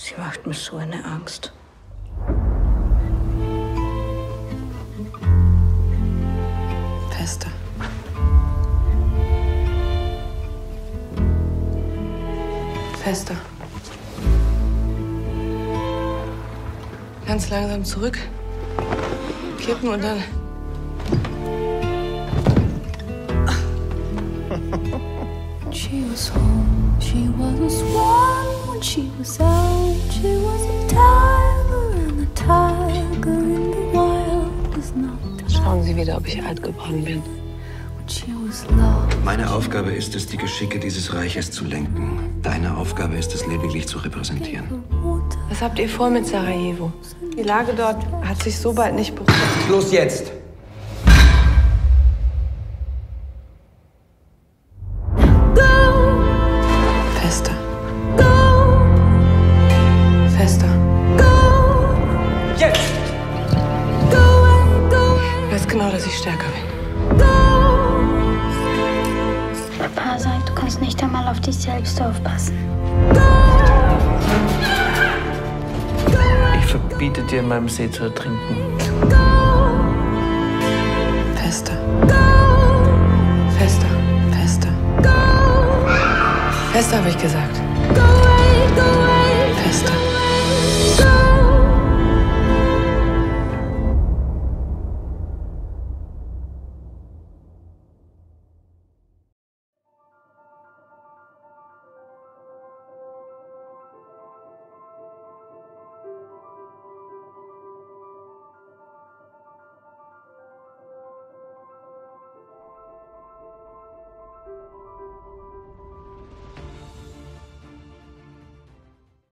Sie macht mir so eine Angst. Fester. Fester. Ganz langsam zurück. Kippen und dann... She was home, she was a swan when she was out. She was a tiger and a tiger in the wild is not. Schauen Sie wieder, ob ich alt geworden bin. She was lost. Meine Aufgabe ist es, die Geschicke dieses Reiches zu lenken. Deine Aufgabe ist es, lediglich zu repräsentieren. Was habt ihr vor mit Sarajevo? Die Lage dort hat sich so bald nicht beruhigt. Los jetzt! Fester. Fester. Jetzt! Ich weiß genau, dass ich stärker bin. Papa sagt, du kannst nicht einmal auf dich selbst aufpassen. Ich verbiete dir, in meinem See zu ertrinken. Fester. Fester. Fester. Fester, habe ich gesagt. Fester.